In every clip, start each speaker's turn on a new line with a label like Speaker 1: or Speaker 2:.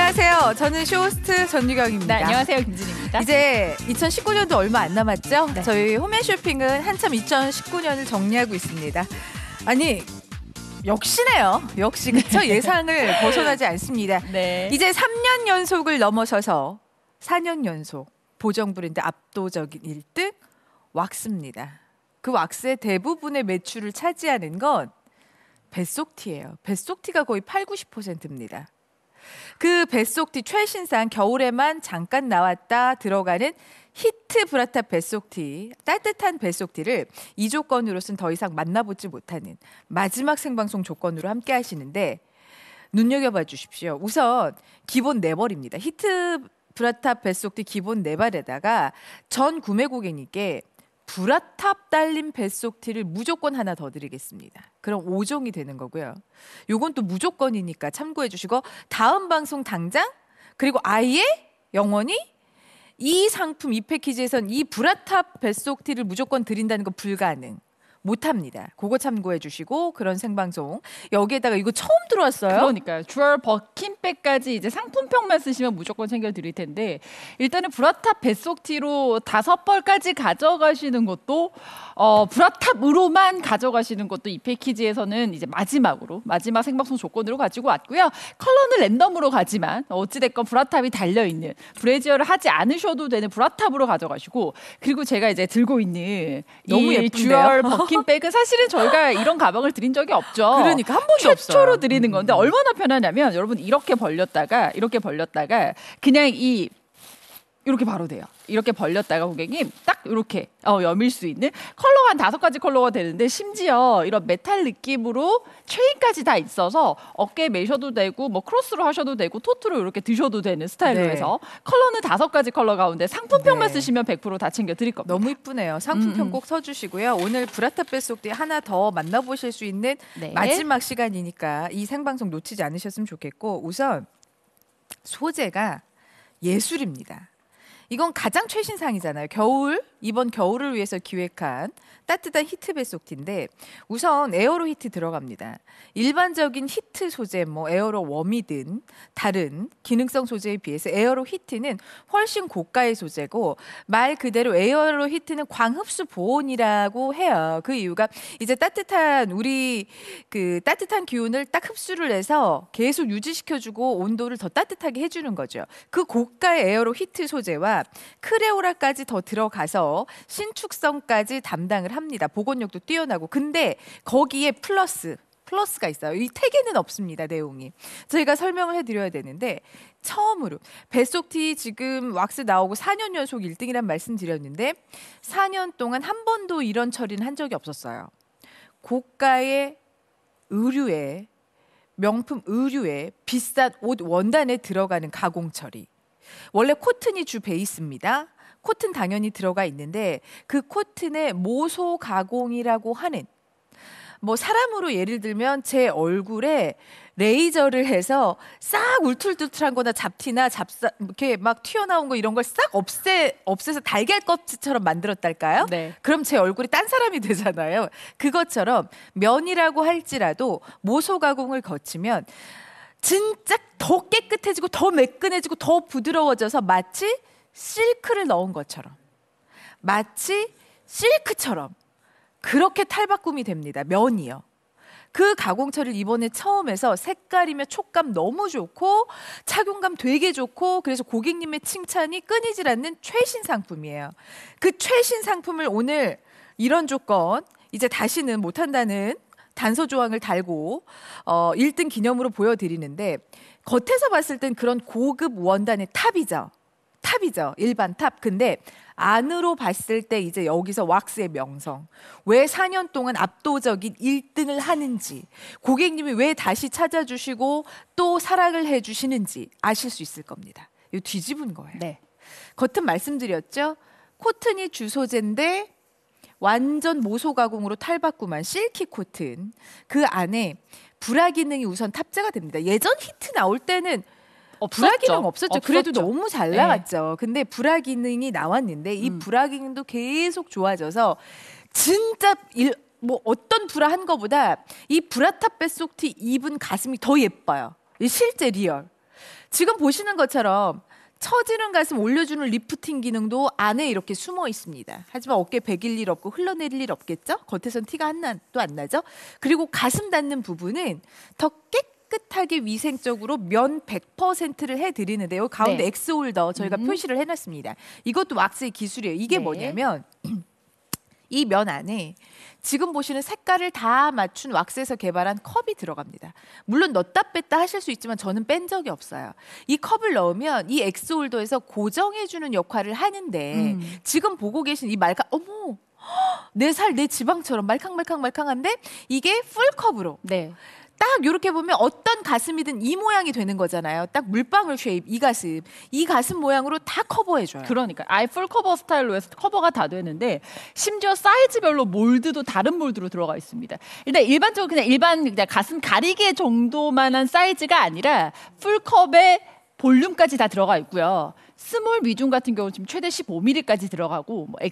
Speaker 1: 안녕하세요. 저는 쇼호스트 전유경입니다.
Speaker 2: 네, 안녕하세요. 김진입니다.
Speaker 1: 이제 2019년도 얼마 안 남았죠?
Speaker 2: 네.
Speaker 1: 저희 홈앤쇼핑은 한참 2019년을 정리하고 있습니다. 아니, 역시네요. 역시 그쵸? 예상을 벗어나지 않습니다.
Speaker 2: 네.
Speaker 1: 이제 3년 연속을 넘어서서 4년 연속 보정 브랜드 압도적인 1등 왁스입니다. 그 왁스의 대부분의 매출을 차지하는 건 뱃속티예요. 뱃속티가 거의 80~90%입니다. 그 뱃속티 최신상 겨울에만 잠깐 나왔다 들어가는 히트 브라탑 뱃속티, 따뜻한 뱃속티를 이 조건으로선 더 이상 만나보지 못하는 마지막 생방송 조건으로 함께 하시는데 눈여겨봐 주십시오. 우선 기본 4벌입니다. 히트 브라탑 뱃속티 기본 4벌에다가 전 구매 고객님께 브라탑 달린 뱃속티를 무조건 하나 더 드리겠습니다. 그럼 5종이 되는 거고요. 요건 또 무조건이니까 참고해 주시고 다음 방송 당장 그리고 아예 영원히 이 상품 이 패키지에선 이 브라탑 뱃속티를 무조건 드린다는 거 불가능. 못합니다. 그거 참고해 주시고 그런 생방송 여기에다가 이거 처음 들어왔어요.
Speaker 2: 그러니까요. 주얼 버킨백까지 이제 상품평만 쓰시면 무조건 챙겨 드릴 텐데 일단은 브라탑 뱃속티로 5벌까지 가져가시는 것도 브라탑으로만 가져가시는 것도 이 패키지에서는 이제 마지막 생방송 조건으로 가지고 왔고요. 컬러는 랜덤으로 가지만 어찌됐건 브라탑이 달려있는 브래지어를 하지 않으셔도 되는 브라탑으로 가져가시고 그리고 제가 이제 들고 있는
Speaker 1: 너무
Speaker 2: 이
Speaker 1: 예쁜데요?
Speaker 2: 주얼 버킨백은 사실은 저희가 이런 가방을 드린 적이 없죠.
Speaker 1: 그러니까 한 번도 없어요.
Speaker 2: 최초로 드리는 건데 얼마나 편하냐면 여러분 이렇게 벌렸다가 그냥 이렇게 바로 돼요. 이렇게 벌렸다가 고객님 딱 이렇게 여밀 수 있는 컬러가 한 5가지 컬러가 되는데 심지어 이런 메탈 느낌으로 체인까지 다 있어서 어깨에 매셔도 되고 뭐 크로스로 하셔도 되고 토트로 이렇게 드셔도 되는 스타일로
Speaker 1: 네.
Speaker 2: 해서 컬러는 5가지 컬러 가운데 상품평만
Speaker 1: 네.
Speaker 2: 쓰시면 100% 다 챙겨 드릴 겁니다.
Speaker 1: 너무 이쁘네요. 상품평 꼭 써주시고요. 오늘 브라탑 뱃속티 하나 더 만나보실 수 있는
Speaker 2: 네. 마지막
Speaker 1: 마지막 시간이니까 이 생방송 놓치지 않으셨으면 좋겠고 우선 소재가 예술입니다. 이건 가장 최신상이잖아요. 이번 겨울을 위해서 기획한 따뜻한 히트 뱃속티인데 우선 에어로 히트 들어갑니다. 일반적인 히트 소재, 에어로 웜이든 다른 기능성 소재에 비해서 에어로 히트는 훨씬 고가의 소재고 말 그대로 에어로 히트는 광흡수 보온이라고 해요. 그 이유가 이제 따뜻한 기운을 딱 흡수를 해서 계속 유지시켜주고 온도를 더 따뜻하게 해주는 거죠. 그 고가의 에어로 히트 소재와 크레오라까지 더 들어가서 신축성까지 담당을 합니다. 보건력도 뛰어나고. 근데 거기에 플러스가 있어요. 이 택에는 없습니다. 내용이. 저희가 설명을 해드려야 되는데 처음으로 뱃속티 지금 왁스 나오고 4년 연속 1등이란 말씀드렸는데 4년 동안 한 번도 이런 처리는 한 적이 없었어요. 고가의 의류에 명품 의류에 비싼 옷 원단에 들어가는 가공 처리. 원래 코튼이 주 베이스입니다. 코튼 당연히 들어가 있는데 그 코튼의 모소 가공이라고 하는 사람으로 예를 들면 제 얼굴에 레이저를 해서 싹 울툴툴한 거나 잡티나 이렇게 막 튀어나온 거 이런 걸 싹 없애서 달걀 껍질처럼 만들었달까요?
Speaker 2: 네.
Speaker 1: 그럼 제 얼굴이 딴 사람이 되잖아요. 그것처럼 면이라고 할지라도 모소 가공을 거치면 진짜 더 깨끗해지고 더 매끈해지고 더 부드러워져서 마치 실크를 넣은 것처럼 마치 실크처럼 그렇게 탈바꿈이 됩니다. 면이요. 그 가공 처리를 이번에 처음 해서 색깔이며 촉감 너무 좋고 착용감 되게 좋고 그래서 고객님의 칭찬이 끊이질 않는 최신 상품이에요. 그 최신 상품을 오늘 이런 조건 이제 다시는 못한다는 단서 조항을 달고 1등 기념으로 보여드리는데 겉에서 봤을 땐 그런 고급 원단의 탑이죠. 일반 탑. 근데 안으로 봤을 때 이제 여기서 왁스의 명성. 왜 4년 동안 압도적인 1등을 하는지, 고객님이 왜 다시 찾아주시고 또 사랑을 해주시는지 아실 수 있을 겁니다. 이거 뒤집은 거예요.
Speaker 2: 네.
Speaker 1: 겉은 말씀드렸죠. 코튼이 주소재인데 완전 모소 가공으로 탈바꿈한 실키 코튼. 그 안에 브라 기능이 우선 탑재가 됩니다. 예전 히트 나올 때는 브라 기능 없었죠. 그래도 너무 잘 나갔죠. 근데 브라 기능이 나왔는데 이 브라 기능도 계속 좋아져서 진짜 어떤 브라 한 거보다 이 브라탑 뱃속티 입은 가슴이 더 예뻐요. 실제 리얼. 지금 보시는 것처럼 처지는 가슴 올려주는 리프팅 기능도 안에 이렇게 숨어 있습니다. 하지만 어깨 베길 일 없고 흘러내릴 일 없겠죠? 겉에선 티가 하나도 안 나죠? 그리고 가슴 닿는 부분은 더 깨끗하게 위생적으로 면 100%를 해드리는데요. 가운데
Speaker 2: 네.
Speaker 1: 엑스홀더 저희가 표시를 해놨습니다. 이것도 왁스의 기술이에요. 이게
Speaker 2: 네.
Speaker 1: 뭐냐면 이 면 안에 지금 보시는 색깔을 다 맞춘 왁스에서 개발한 컵이 들어갑니다. 물론 넣었다 뺐다 하실 수 있지만 저는 뺀 적이 없어요. 이 컵을 넣으면 이 엑스홀더에서 고정해주는 역할을 하는데 지금 보고 계신 이 어머 내 살, 내 지방처럼 말캉말캉한데 이게 풀컵으로
Speaker 2: 네.
Speaker 1: 딱 이렇게 보면 어떤 가슴이든 이 모양이 되는 거잖아요. 딱 물방울 쉐입 이 가슴 모양으로 다 커버해줘요.
Speaker 2: 그러니까 아예 풀 커버 스타일로 해서 커버가 다 되는데 심지어 사이즈별로 몰드도 다른 몰드로 들어가 있습니다. 일단 일반적으로 그냥 가슴 가리개 정도만한 사이즈가 아니라 풀컵에 볼륨까지 다 들어가 있고요. 스몰 미중 같은 경우 지금 최대 15mm까지 들어가고 뭐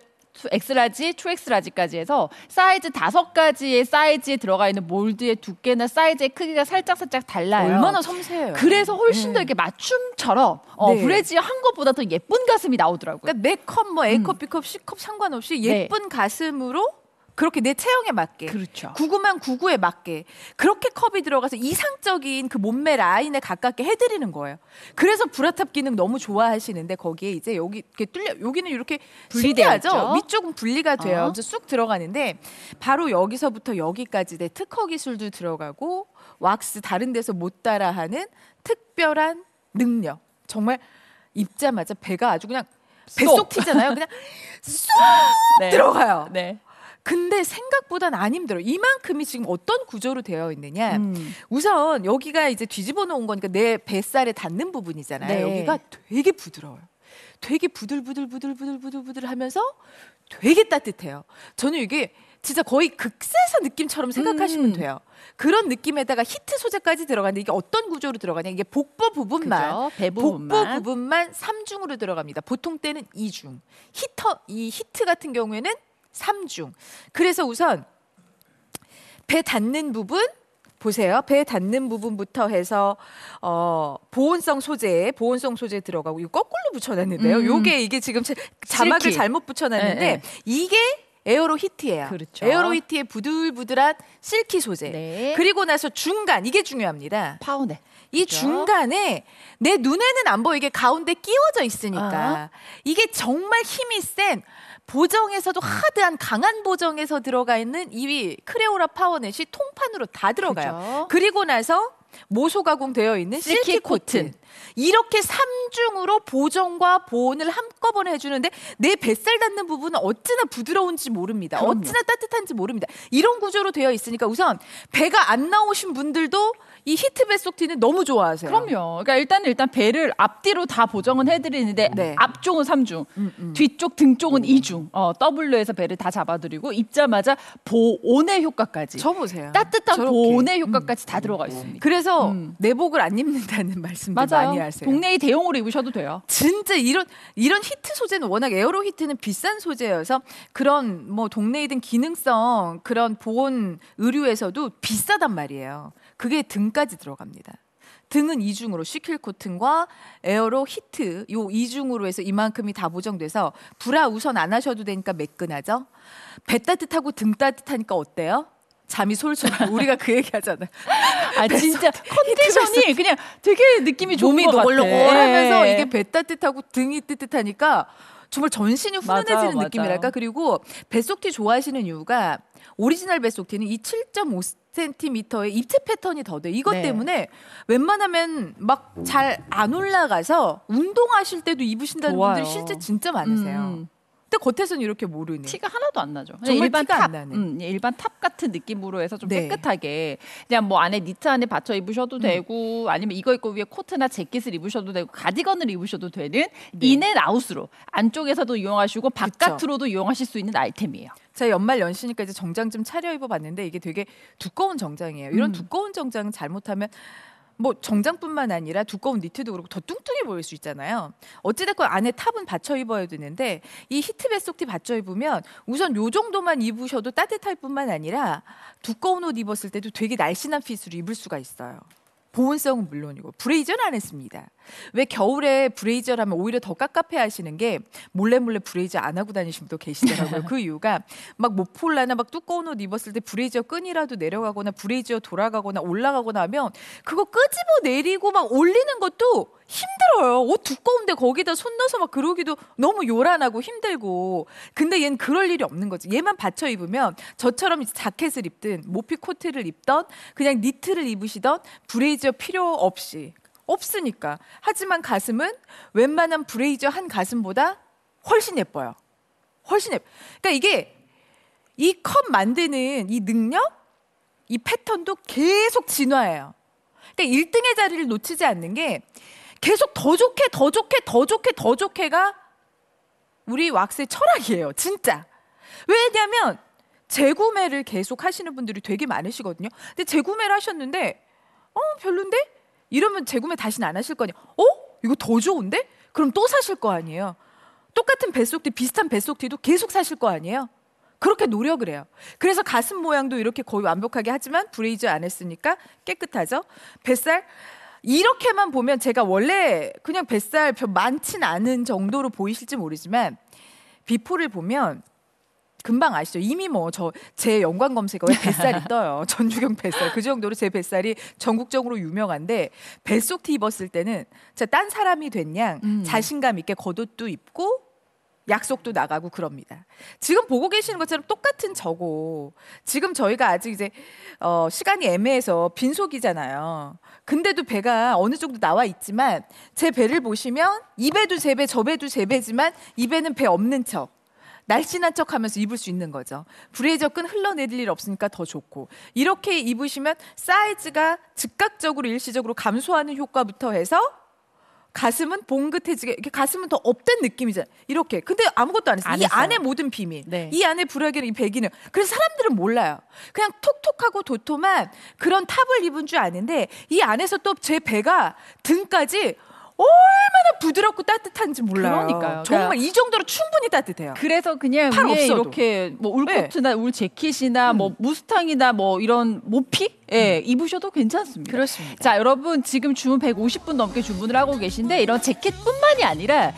Speaker 2: 엑스라지, 2X라지까지 해서 사이즈 5가지의 사이즈에 들어가 있는 몰드의 두께나 사이즈의 크기가 살짝 달라요.
Speaker 1: 얼마나 섬세해요.
Speaker 2: 그래서 훨씬 더 이렇게 맞춤처럼
Speaker 1: 네.
Speaker 2: 브래지한 것보다 더 예쁜 가슴이 나오더라고요.
Speaker 1: 그러니까 내 컵, 뭐 A컵, B컵, C컵 상관없이 예쁜 가슴으로 그렇게 내 체형에 맞게,
Speaker 2: 그렇죠.
Speaker 1: 구구만 구구에 맞게 그렇게 컵이 들어가서 이상적인 그 몸매 라인에 가깝게 해드리는 거예요. 그래서 브라탑 기능 너무 좋아하시는데 거기에 이제 여기 이렇게 뚫려 여기는 이렇게
Speaker 2: 분리되어
Speaker 1: 신기하죠.
Speaker 2: 있죠.
Speaker 1: 위쪽은 분리가 돼요. 그래서 쑥 들어가는데 바로 여기서부터 여기까지 내 특허 기술도 들어가고 왁스 다른 데서 못 따라하는 특별한 능력. 정말 입자마자 배가 아주 그냥 뱃속 튀잖아요. 그냥 쏙 들어가요.
Speaker 2: 네.
Speaker 1: 근데 생각보다는 안 힘들어요. 이만큼이 지금 어떤 구조로 되어 있느냐. 우선 여기가 이제 뒤집어 놓은 거니까 내 뱃살에 닿는 부분이잖아요.
Speaker 2: 네.
Speaker 1: 여기가 되게 부드러워요. 되게 부들부들 하면서 되게 따뜻해요. 저는 이게 진짜 거의 극세사 느낌처럼 생각하시면 돼요. 그런 느낌에다가 히트 소재까지 들어가는데 이게 어떤 구조로 들어가냐. 이게 복부 부분만,
Speaker 2: 그죠? 배
Speaker 1: 복부
Speaker 2: 부분만.
Speaker 1: 부분만 3중으로 들어갑니다. 보통 때는 2중. 이 히트 같은 경우에는 3중. 그래서 우선 배 닿는 부분 보세요. 배 닿는 부분부터 해서 보온성 소재 들어가고 이거 거꾸로 붙여놨는데요. 이게 지금 자막을
Speaker 2: 실키.
Speaker 1: 잘못 붙여놨는데
Speaker 2: 네.
Speaker 1: 이게 에어로 히트예요.
Speaker 2: 그렇죠.
Speaker 1: 에어로 히트의 부들부들한 실키 소재.
Speaker 2: 네.
Speaker 1: 그리고 나서 중간 이게 중요합니다.
Speaker 2: 파운드.
Speaker 1: 이
Speaker 2: 그죠?
Speaker 1: 중간에 내 눈에는 안 보이게 가운데 끼워져 있으니까 이게 정말 힘이 센 보정에서도 하드한 강한 보정에서 들어가 있는 이 크레오라 파워넷이 통판으로 다 들어가요.
Speaker 2: 그죠?
Speaker 1: 그리고 나서 모소 가공되어 있는 실키 코튼. 이렇게 3중으로 보정과 보온을 한꺼번에 해주는데 내 뱃살 닿는 부분은 어찌나 부드러운지 모릅니다.
Speaker 2: 그럼요.
Speaker 1: 어찌나 따뜻한지 모릅니다. 이런 구조로 되어 있으니까 우선 배가 안 나오신 분들도 이 히트 뱃속티는 너무 좋아하세요.
Speaker 2: 그럼요. 그러니까 일단 배를 앞뒤로 다 보정은 해드리는데
Speaker 1: 네.
Speaker 2: 앞쪽은 3중, 뒤쪽 등 쪽은 2중. W에서 배를 다 잡아드리고 입자마자 보온의 효과까지.
Speaker 1: 저 보세요.
Speaker 2: 따뜻한
Speaker 1: 저렇게.
Speaker 2: 보온의 효과까지 다 들어가 있습니다.
Speaker 1: 그래서 내복을 안 입는다는 말씀들 많이 하세요.
Speaker 2: 동네에 대용으로 입으셔도 돼요.
Speaker 1: 진짜 이런 히트 소재는 워낙 에어로 히트는 비싼 소재여서 그런 뭐 동네이든 기능성 그런 보온 의류에서도 비싸단 말이에요. 그게 등까지 들어갑니다. 등은 이중으로 시킬 코튼과 에어로 히트 요 이중으로 해서 이만큼이 다 보정돼서 브라 우선 안 하셔도 되니까 매끈하죠. 배 따뜻하고 등 따뜻하니까 어때요? 잠이 솔솔 우리가 그 얘기 하잖아요.
Speaker 2: 진짜 컨디션이 그냥 되게 느낌이 좋은
Speaker 1: 몸이
Speaker 2: 것 같아.
Speaker 1: 노골노골하면서
Speaker 2: 예.
Speaker 1: 이게 배 따뜻하고 등이 뜨뜻하니까 정말 전신이 훈훈해지는
Speaker 2: 맞아요.
Speaker 1: 느낌이랄까. 그리고 뱃속티 좋아하시는 이유가 오리지널 뱃속티는 이 7.5cm의 입체 패턴이 더 돼. 이것
Speaker 2: 네.
Speaker 1: 때문에 웬만하면 막 잘 안 올라가서 운동하실 때도 입으신다는
Speaker 2: 좋아요.
Speaker 1: 분들 실제 진짜 많으세요. 근데 겉에서는 이렇게 모르는.
Speaker 2: 티가 하나도 안 나죠.
Speaker 1: 정말
Speaker 2: 일반
Speaker 1: 티가
Speaker 2: 탑,
Speaker 1: 안 나는.
Speaker 2: 일반 탑 같은 느낌으로 해서 좀
Speaker 1: 네.
Speaker 2: 깨끗하게 그냥 뭐 안에 니트 안에 받쳐 입으셔도 되고 아니면 이거 입고 위에 코트나 재킷을 입으셔도 되고 가디건을 입으셔도 되는 인앤아웃으로 안쪽에서도 이용하시고 바깥으로도 이용하실 수 있는 아이템이에요.
Speaker 1: 제가 연말 연시니까 이제 정장 좀 차려입어 봤는데 이게 되게 두꺼운 정장이에요. 이런 두꺼운 정장은 잘못하면 뭐 정장뿐만 아니라 두꺼운 니트도 그렇고 더 뚱뚱해 보일 수 있잖아요. 어찌됐건 안에 탑은 받쳐 입어야 되는데 이 히트 뱃속티 받쳐 입으면 우선 요 정도만 입으셔도 따뜻할 뿐만 아니라 두꺼운 옷 입었을 때도 되게 날씬한 핏으로 입을 수가 있어요. 보온성은 물론이고 브레이저는 안 했습니다. 왜 겨울에 브레이저를 하면 오히려 더 깝깝해 하시는 게 몰래 브레이저 안 하고 다니시는 분도 계시더라고요. 그 이유가 막 모폴라나 막 두꺼운 옷 입었을 때 브레이저 끈이라도 내려가거나 브레이저 돌아가거나 올라가거나 하면 그거 끄집어 내리고 막 올리는 것도 힘들어요. 옷 두꺼운데 거기다 손 넣어서 막 그러기도 너무 요란하고 힘들고. 근데 얘는 그럴 일이 없는 거지. 얘만 받쳐 입으면 저처럼 자켓을 입든 모피 코트를 입던 그냥 니트를 입으시던 브레이저 필요 없으니까. 하지만 가슴은 웬만한 브레이저 한 가슴보다 훨씬 예뻐요. 훨씬 예뻐. 그러니까 이게 이 컵 만드는 이 능력, 이 패턴도 계속 진화해요. 그러니까 1등의 자리를 놓치지 않는 게 계속 더 좋게가 우리 왁스의 철학이에요. 진짜. 왜냐하면 재구매를 계속 하시는 분들이 되게 많으시거든요. 근데 재구매를 하셨는데 별론데? 이러면 재구매 다시는 안 하실 거냐. 이거 더 좋은데? 그럼 또 사실 거 아니에요. 똑같은 뱃속티, 비슷한 뱃속티도 계속 사실 거 아니에요. 그렇게 노력을 해요. 그래서 가슴 모양도 이렇게 거의 완벽하게 하지만 브레이저 안 했으니까 깨끗하죠. 뱃살 이렇게만 보면 제가 원래 그냥 뱃살 별 많진 않은 정도로 보이실지 모르지만 비포를 보면 금방 아시죠? 이미 제 연관 검색어에 뱃살이 떠요. 전주경 뱃살. 그 정도로 제 뱃살이 전국적으로 유명한데 뱃속티 입었을 때는 진짜 딴 사람이 된 양 자신감 있게 겉옷도 입고 약속도 나가고 그럽니다. 지금 보고 계시는 것처럼 똑같은 저고 지금 저희가 아직 이제 시간이 애매해서 빈속이잖아요. 근데도 배가 어느 정도 나와 있지만 제 배를 보시면 이 배도 제 배, 저 배도 제 배지만 이 배는 배 없는 척. 날씬한 척하면서 입을 수 있는 거죠. 브레이저 끈 흘러내릴 일 없으니까 더 좋고 이렇게 입으시면 사이즈가 즉각적으로 일시적으로 감소하는 효과부터 해서 가슴은 봉긋해지게 이렇게 가슴은 더 업된 느낌이잖아요. 이렇게. 근데 아무것도 안 했어요. 이 안에 모든 비밀.
Speaker 2: 네.
Speaker 1: 이 안에 브라기는 이 배기는. 그래서 사람들은 몰라요. 그냥 톡톡하고 도톰한 그런 탑을 입은 줄 아는데 이 안에서 또 제 배가 등까지 얼마나 부드럽고 따뜻한지 몰라요.
Speaker 2: 그러니까요.
Speaker 1: 정말 이 정도로 충분히 따뜻해요.
Speaker 2: 그래서 그냥
Speaker 1: 팔
Speaker 2: 위에
Speaker 1: 없어도.
Speaker 2: 이렇게 뭐 울코트나 울 재킷이나 뭐 무스탕이나 뭐 이런 모피 입으셔도 괜찮습니다.
Speaker 1: 그렇습니다.
Speaker 2: 자, 여러분 지금 주문 150분 넘게 주문을 하고 계신데 이런 재킷뿐만이 아니라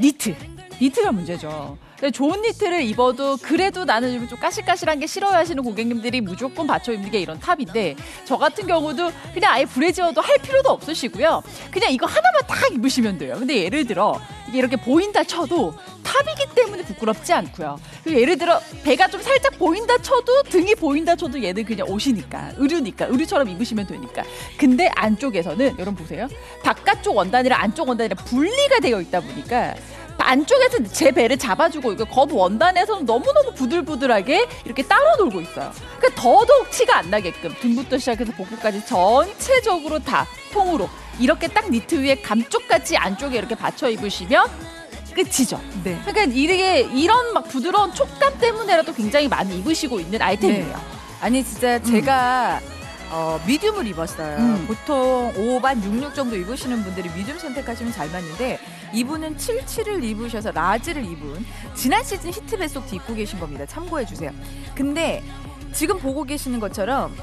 Speaker 2: 니트가 문제죠. 좋은 니트를 입어도 그래도 나는 좀 까실까실한 게 싫어하시는 고객님들이 무조건 받쳐 입는 게 이런 탑인데 저 같은 경우도 그냥 아예 브래지어도 할 필요도 없으시고요. 그냥 이거 하나만 딱 입으시면 돼요. 근데 예를 들어 이게 이렇게 보인다 쳐도 탑이기 때문에 부끄럽지 않고요. 그리고 예를 들어 배가 좀 살짝 보인다 쳐도 등이 보인다 쳐도 얘는 그냥 옷이니까 의류처럼 입으시면 되니까. 근데 안쪽에서는 여러분 보세요. 바깥쪽 원단이랑 안쪽 원단이랑 분리가 되어 있다 보니까 안쪽에서 제 배를 잡아주고 이거 겉 원단에서는 너무너무 부들부들하게 이렇게 따로 놀고 있어요. 그러니까 더더욱 티가 안 나게끔 등부터 시작해서 복부까지 전체적으로 다 통으로 이렇게 딱 니트 위에 감쪽같이 안쪽에 이렇게 받쳐 입으시면 끝이죠.
Speaker 1: 네.
Speaker 2: 그러니까 이런 막 부드러운 촉감 때문에라도 굉장히 많이 입으시고 있는 아이템이에요.
Speaker 1: 네. 아니 진짜 제가 미디움을 입었어요. 보통 5반 66 정도 입으시는 분들이 미디움 선택하시면 잘 맞는데 이분은 77을 입으셔서 라지를 입은 지난 시즌 히트 뱃속티 입고 계신 겁니다. 참고해 주세요. 근데 지금 보고 계시는 것처럼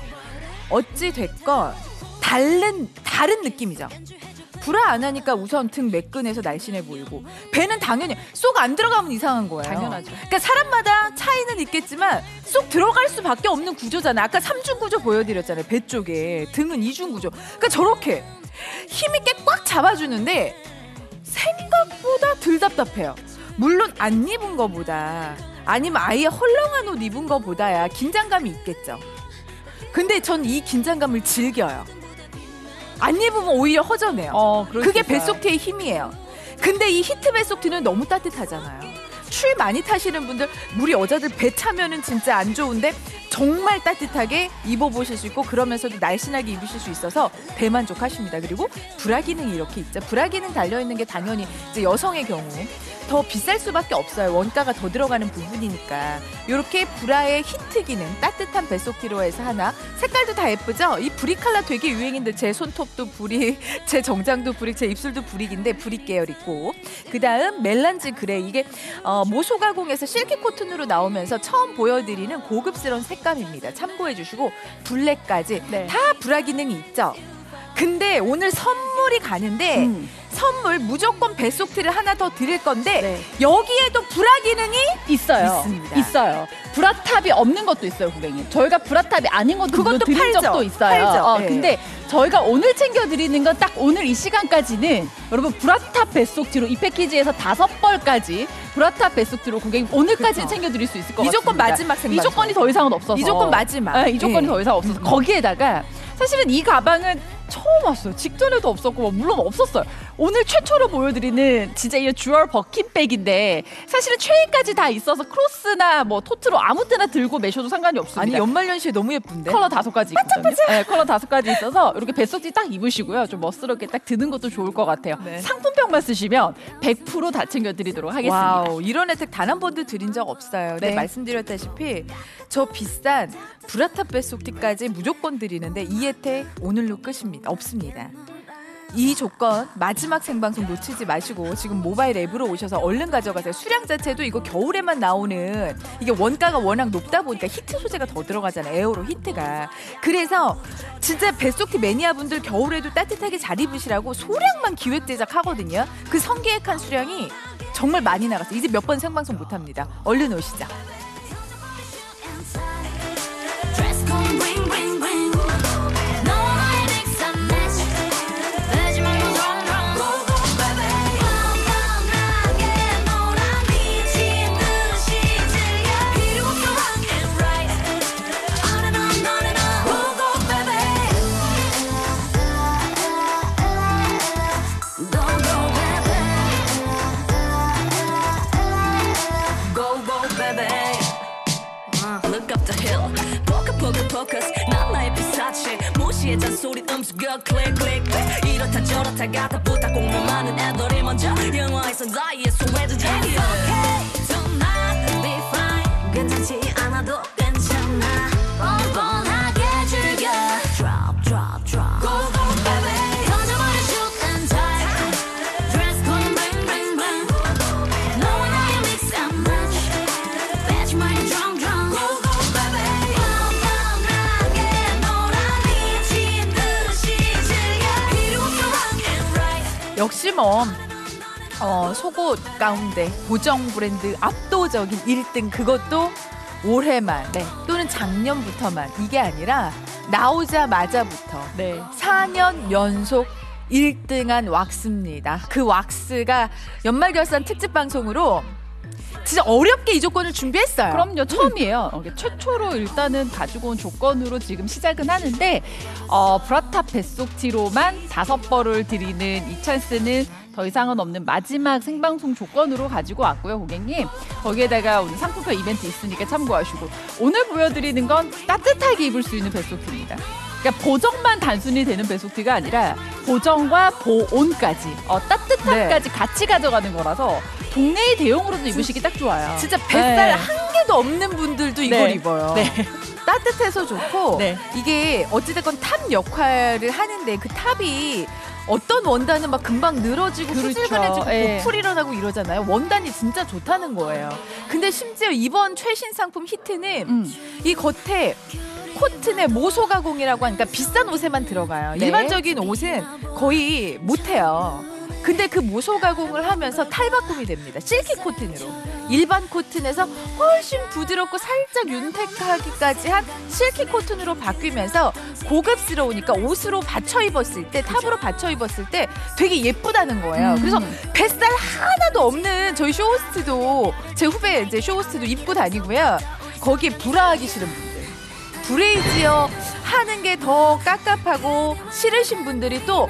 Speaker 1: 어찌 됐건 다른 느낌이죠. 브라 안 하니까 우선 등 매끈해서 날씬해 보이고 배는 당연히 쏙 안 들어가면 이상한 거예요.
Speaker 2: 당연하죠.
Speaker 1: 그러니까 사람마다 차이는 있겠지만 쏙 들어갈 수밖에 없는 구조잖아요. 아까 3중 구조 보여드렸잖아요. 배 쪽에 등은 2중 구조. 그러니까 저렇게 힘있게 꽉 잡아주는데 생각보다 덜 답답해요. 물론 안 입은 거보다 아니면 아예 헐렁한 옷 입은 거보다야 긴장감이 있겠죠. 근데 전 이 긴장감을 즐겨요. 안 입으면 오히려 허전해요. 그게 뱃속티의 힘이에요. 근데 이 히트 뱃속티는 너무 따뜻하잖아요. 추위 많이 타시는 분들, 우리 여자들 배 차면은 진짜 안 좋은데 정말 따뜻하게 입어보실 수 있고 그러면서도 날씬하게 입으실 수 있어서 대만족하십니다. 그리고 브라 기능이 이렇게 있죠. 브라 기능 달려있는 게 당연히 이제 여성의 경우 더 비쌀 수밖에 없어요. 원가가 더 들어가는 부분이니까. 이렇게 브라의 히트 기능, 따뜻한 뱃속티로 해서 하나. 색깔도 다 예쁘죠? 이 브릭 컬러 되게 유행인데 제 손톱도 브릭, 제 정장도 브릭, 제 입술도 브릭인데 브릭 계열 있고. 그 다음 멜란지 그레이. 이게 모소 가공에서 실키 코튼으로 나오면서 처음 보여드리는 고급스러운 색감입니다. 참고해 주시고 블랙까지 다 브라 기능이 있죠. 근데 오늘 선물이 가는데 선물 무조건 뱃속티를 하나 더 드릴 건데
Speaker 2: 네.
Speaker 1: 여기에도 불화 기능이
Speaker 2: 있어요.
Speaker 1: 있습니다.
Speaker 2: 있어요. 브라탑이 없는 것도 있어요, 고객님. 저희가 브라탑이 아닌 것도
Speaker 1: 그것도
Speaker 2: 드린
Speaker 1: 팔죠.
Speaker 2: 적도 있어요.
Speaker 1: 팔죠. 네.
Speaker 2: 근데 저희가 오늘 챙겨드리는 건 딱 오늘 이 시간까지는 여러분 브라탑 뱃속티로 이 패키지에서 5벌까지 브라탑 뱃속티로 고객님 오늘까지
Speaker 1: 그쵸.
Speaker 2: 챙겨드릴 수 있을 것
Speaker 1: 이
Speaker 2: 같습니다.
Speaker 1: 조건 마지막 생방송.
Speaker 2: 이 조건이 더 이상은 없어서.
Speaker 1: 이 조건 마지막.
Speaker 2: 네, 이 조건이
Speaker 1: 네.
Speaker 2: 더 이상 없어서 거기에다가 사실은 이 가방은 처음 왔어요. 직전에도 없었고 물론 없었어요. 오늘 최초로 보여드리는 진짜 이 주얼 버킷백인데 사실은 체인까지 다 있어서 크로스나 뭐 토트로 아무 때나 들고 매셔도 상관이 없습니다.
Speaker 1: 아니 연말연시에 너무 예쁜데.
Speaker 2: 컬러 5가지 있거든요. 네, 컬러 5가지 있어서 이렇게 뱃속티 딱 입으시고요. 좀 멋스럽게 딱 드는 것도 좋을 것 같아요.
Speaker 1: 네.
Speaker 2: 상품평만 쓰시면 100% 다 챙겨드리도록 하겠습니다.
Speaker 1: 와우, 이런 혜택 단 한 번도 드린 적 없어요. 근데
Speaker 2: 네.
Speaker 1: 말씀드렸다시피 저 비싼 브라탑 뱃속티까지 무조건 드리는데 이 혜택 오늘로 끝입니다. 없습니다. 이 조건 마지막 생방송 놓치지 마시고 지금 모바일 앱으로 오셔서 얼른 가져가세요. 수량 자체도 이거 겨울에만 나오는 이게 원가가 워낙 높다 보니까 히트 소재가 더 들어가잖아요. 에어로 히트가. 그래서 진짜 뱃속티 매니아분들 겨울에도 따뜻하게 잘 입으시라고 소량만 기획 제작하거든요. 그 성계획한 수량이 정말 많이 나갔어요. 이제 몇 번 생방송 못합니다. 얼른 오시죠.
Speaker 3: Dress code ring ring ring. No I mix and match. 내지 말고 run run. Go go baby. 뻔뻔하게 놀아 미친 듯이 즐겨. 필요 없어 rock and right. On and on on and on. Go go baby. Go go baby. Go go baby. Look up the hill. Focus. 난 나의 피사체. 무시의 잔소리 음수겨 click click click. 이렇다 저렇다 가다 부다 공부 많은 애들이 먼저 영화에선 나의 소외도 It's okay to not be fine. 괜찮지 않아도 괜찮아. 뻔뻔하게 즐겨. Drop drop drop. Go go baby. 던져버려 shoot and dive. Dress code bling bling bling. 너와 나의 mix and match. Bitch 말이 drunk drunk. Go go baby. 뻔뻔하게 놀아 미친 듯이 즐겨. 필요 없어 rock and right.
Speaker 1: 역시 뭐 속옷 가운데 보정 브랜드 압도적인 1등 그것도 올해만 또는 작년부터만 이게 아니라 나오자마자부터
Speaker 2: 네.
Speaker 1: 4년 연속 1등한 왁스입니다. 그 왁스가 연말결산 특집 방송으로 진짜 어렵게 이 조건을 준비했어요.
Speaker 2: 그럼요, 처음이에요. 최초로 일단은 가지고 온 조건으로 지금 시작은 하는데 브라탑 뱃속티로만 5벌을 드리는 이 찬스는 더 이상은 없는 마지막 생방송 조건으로 가지고 왔고요, 고객님. 거기에다가 오늘 상품표 이벤트 있으니까 참고하시고 오늘 보여드리는 건 따뜻하게 입을 수 있는 뱃속티입니다. 그러니까 보정만 단순히 되는 뱃속티가 아니라 보정과 보온까지 따뜻함까지 같이 가져가는 거라서 동네의 대용으로도 입으시기 딱 좋아요.
Speaker 1: 진짜 뱃살 한 개도 없는 분들도 이걸
Speaker 2: 네.
Speaker 1: 입어요.
Speaker 2: 네.
Speaker 1: 따뜻해서 좋고
Speaker 2: 네.
Speaker 1: 이게 어찌됐건 탑 역할을 하는데 그 탑이 어떤 원단은 막 금방 늘어지고
Speaker 2: 그렇죠.
Speaker 1: 후질근해지고
Speaker 2: 예.
Speaker 1: 보풀 일어나고 이러잖아요. 원단이 진짜 좋다는 거예요. 근데 심지어 이번 최신 상품 히트는 이 겉에 코튼의 모소 가공이라고 하니까 비싼 옷에만 들어가요.
Speaker 2: 네.
Speaker 1: 일반적인 옷은 거의 못해요. 근데 그 모소 가공을 하면서 탈바꿈이 됩니다. 실키 코튼으로. 일반 코튼에서 훨씬 부드럽고 살짝 윤택하기까지 한 실키 코튼으로 바뀌면서 고급스러우니까 옷으로 받쳐 입었을 때, 탑으로 받쳐 입었을 때 되게 예쁘다는 거예요. 그래서 뱃살 하나도 없는 저희 쇼호스트도, 제 후배 이제 쇼호스트도 입고 다니고요. 거기에 불화하기 싫은 분들. 브레이지어 하는 게 더 깝깝하고 싫으신 분들이 또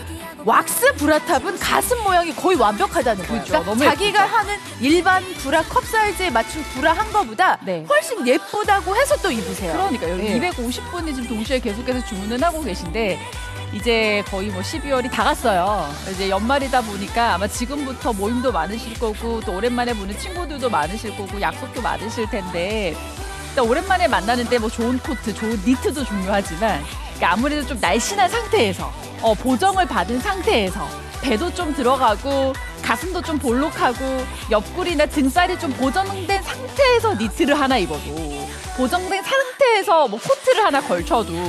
Speaker 1: 왁스 브라탑은 가슴 모양이 거의 완벽하다는 거예요.
Speaker 2: 그렇죠.
Speaker 1: 그러니까
Speaker 2: 너무
Speaker 1: 자기가
Speaker 2: 예쁘죠.
Speaker 1: 하는 일반 브라 컵 사이즈에 맞춘 브라 한 거보다
Speaker 2: 네.
Speaker 1: 훨씬 예쁘다고 해서 또 입으세요.
Speaker 2: 그러니까 여기
Speaker 1: 네.
Speaker 2: 250분이 지금 동시에 계속해서 주문을 하고 계신데 이제 거의 뭐 12월이 다 갔어요. 이제 연말이다 보니까 아마 지금부터 모임도 많으실 거고 또 오랜만에 보는 친구들도 많으실 거고 약속도 많으실 텐데 일단 오랜만에 만나는데 뭐 좋은 코트, 좋은 니트도 중요하지만 그러니까 아무래도 좀 날씬한 상태에서 보정을 받은 상태에서 배도 좀 들어가고 가슴도 좀 볼록하고 옆구리나 등살이 좀 보정된 상태에서 니트를 하나 입어도 보정된 상태에서 뭐 코트를 하나 걸쳐도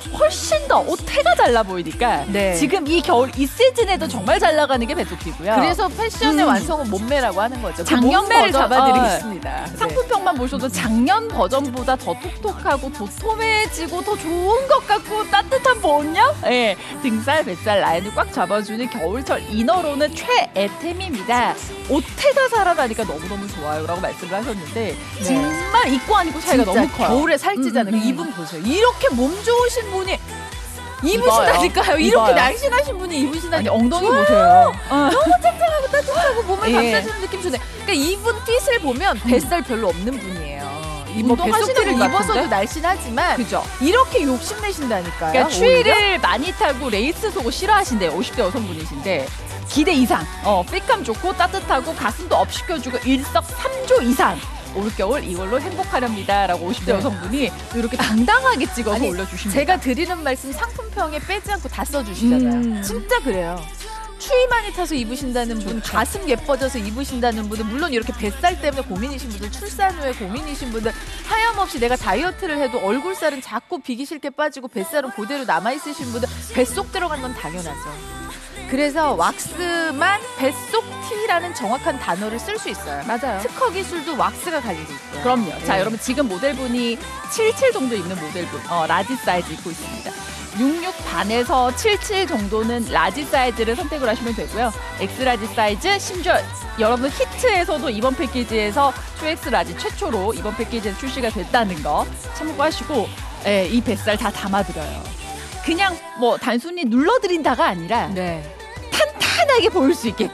Speaker 2: 훨씬 더 옷태가 잘나 보이니까
Speaker 1: 네.
Speaker 2: 지금 이 겨울 이 시즌에도 정말 잘 나가는 게 배속티고요.
Speaker 1: 그래서 패션의 완성은 몸매라고 하는 거죠. 그
Speaker 2: 작년
Speaker 1: 몸매를
Speaker 2: 버전,
Speaker 1: 잡아드리겠습니다. 네.
Speaker 2: 상품평만 보셔도 작년 버전보다 더 톡톡하고 도톰해지고 더 좋은 것 같고 따뜻한 보온력? 예, 등살, 뱃살 라인을 꽉 잡아주는 겨울철 이너로는 최애템입니다. 옷태가 살아나니까 너무너무 좋아요 라고 말씀을 하셨는데 정말 입고 안 입고 차이가
Speaker 1: 진짜
Speaker 2: 너무 커요.
Speaker 1: 겨울에 살찌잖아요. 이분 보세요. 이렇게 몸 좋으신 분이 입으시다니까요. 이렇게
Speaker 2: 입어요.
Speaker 1: 날씬하신 분이
Speaker 2: 아니
Speaker 1: 입으시다니까.
Speaker 2: 엉덩이 보세요.
Speaker 1: 너무 짱짱하고 따뜻하고 몸을
Speaker 2: 예.
Speaker 1: 감싸주는 느낌 좋네. 그러니까 이분 핏을 보면 뱃살 별로 없는 분이에요. 이 뭐
Speaker 2: 운동하시는
Speaker 1: 뱃속티를
Speaker 2: 분 같은데?
Speaker 1: 입어서도 날씬하지만
Speaker 2: 그죠?
Speaker 1: 이렇게 욕심내신다니까요.
Speaker 2: 그러니까
Speaker 1: 오히려.
Speaker 2: 추위를 많이 타고 레이스 속옷 싫어하신대요. 50대 여성분이신데 기대 이상 핏감 좋고 따뜻하고 가슴도 업 시켜주고 일석삼조 이상 올겨울 이걸로 행복하렵니다 라고 50대
Speaker 1: 네.
Speaker 2: 여성분이 이렇게 당당하게 찍어서
Speaker 1: 아니,
Speaker 2: 올려주십니다.
Speaker 1: 제가 드리는 말씀 상품평에 빼지 않고 다 써주시잖아요. 진짜 그래요. 추위 많이 타서 입으신다는 분, 가슴 예뻐져서 입으신다는 분은 물론 이렇게 뱃살 때문에 고민이신 분들, 출산 후에 고민이신 분들, 하염없이 내가 다이어트를 해도 얼굴살은 자꾸 비기 싫게 빠지고 뱃살은 그대로 남아있으신 분들 뱃속 들어간 건 당연하죠. 그래서 왁스만 뱃속티라는 정확한 단어를 쓸 수 있어요.
Speaker 2: 맞아요.
Speaker 1: 특허 기술도 왁스가 가지고 있고요.
Speaker 2: 그럼요. 자,
Speaker 1: 네.
Speaker 2: 여러분 지금 모델분이 77 정도 입는 모델분, 라지 사이즈 입고 있습니다. 66 반에서 77 정도는 라지 사이즈를 선택을 하시면 되고요. 엑스라지 사이즈, 심지어 여러분 히트에서도 이번 패키지에서 2X 라지 최초로 이번 패키지에서 출시가 됐다는 거 참고하시고 이 뱃살 다 담아드려요. 그냥 뭐 단순히 눌러드린다가 아니라
Speaker 1: 네.
Speaker 2: 탄탄하게 보일 수 있게